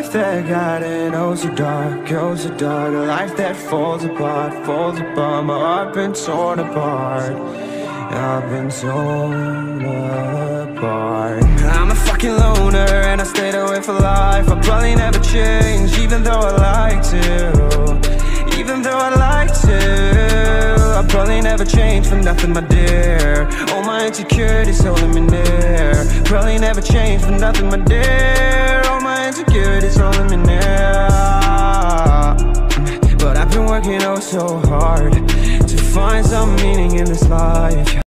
life that got it, oh so dark, oh so dark. A life that falls apart, falls apart. My heart been torn apart, I've been torn apart. I'm a fucking loner and I stayed away for life. I'll probably never change, even though I like to. Even though I like to, I'll probably never change for nothing, my dear. All my insecurities holding me near. Probably never change for nothing, my dear. All my insecurities holding me near. But I've been working oh so hard to find some meaning in this life.